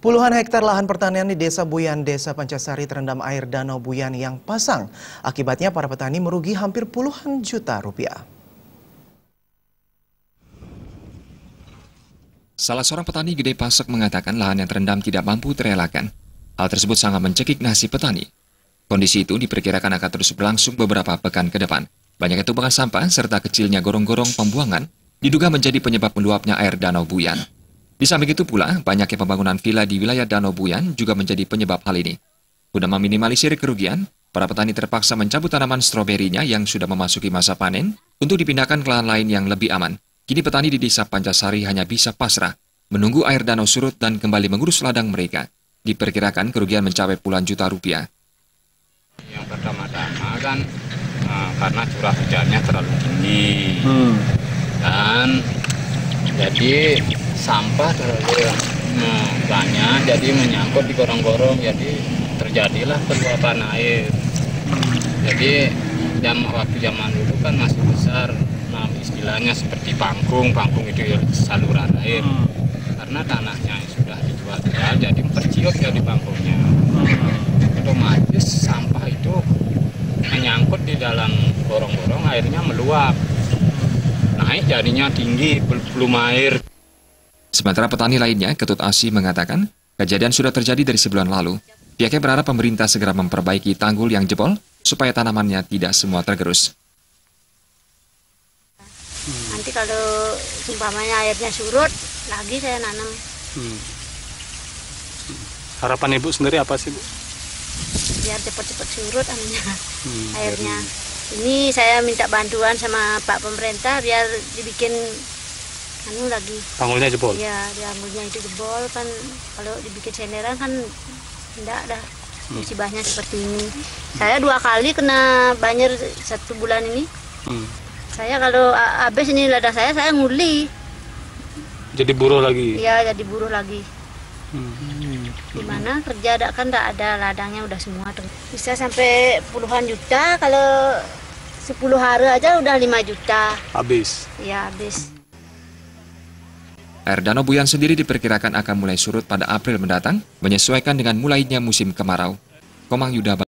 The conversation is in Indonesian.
Puluhan hektar lahan pertanian di Desa Buyan, Desa Pancasari terendam air Danau Buyan yang pasang. Akibatnya para petani merugi hampir puluhan juta rupiah. Salah seorang petani Gede Pasek mengatakan lahan yang terendam tidak mampu terelakkan. Hal tersebut sangat mencekik nasib petani. Kondisi itu diperkirakan akan terus berlangsung beberapa pekan ke depan. Banyaknya tumpukan sampah serta kecilnya gorong-gorong pembuangan diduga menjadi penyebab meluapnya air Danau Buyan. Di samping itu pula, banyaknya pembangunan villa di wilayah Danau Buyan juga menjadi penyebab hal ini. Guna meminimalisir kerugian, para petani terpaksa mencabut tanaman stroberinya yang sudah memasuki masa panen untuk dipindahkan ke lahan lain yang lebih aman. Kini petani di Desa Pancasari hanya bisa pasrah, menunggu air danau surut dan kembali mengurus ladang mereka. Diperkirakan kerugian mencapai puluhan juta rupiah. Yang pertama-tama kan karena curah hujannya terlalu tinggi dan jadi sampah terlalu banyak, jadi menyangkut di gorong-gorong, jadi terjadilah peluapan air. Jadi waktu zaman dulu kan masih besar, istilahnya seperti pangkung itu ya saluran air. Karena tanahnya sudah dijual, jadi perciok ya di pangkungnya. Otomatis sampah itu menyangkut di dalam gorong-gorong, airnya meluap. Naik jadinya tinggi, belum air. Sementara petani lainnya, Ketut Asi mengatakan, kejadian sudah terjadi dari sebulan lalu. Pihaknya berharap pemerintah segera memperbaiki tanggul yang jebol supaya tanamannya tidak semua tergerus. Nanti kalau umpamanya airnya surut, lagi saya nanam. Harapan Ibu sendiri apa sih, Bu? Biar cepat-cepat surut airnya. Ini saya minta bantuan sama Pak Pemerintah biar dibikin lagi. Tanggulnya jebol? Iya, tanggulnya itu jebol kan. Kalau dibikin senderan kan enggak dah. Musibahnya seperti ini. Saya 2 kali kena banjir 1 bulan ini. Saya kalau habis ini ladang saya nguli. Jadi buruh lagi? Iya, jadi buruh lagi. Gimana kerja kan enggak ada, ladangnya udah semua tuh. Bisa sampai puluhan juta, kalau 10 hari aja udah 5 juta. Habis? Iya, habis. Air Danau Buyan sendiri diperkirakan akan mulai surut pada April mendatang, menyesuaikan dengan mulainya musim kemarau. Komang Yuda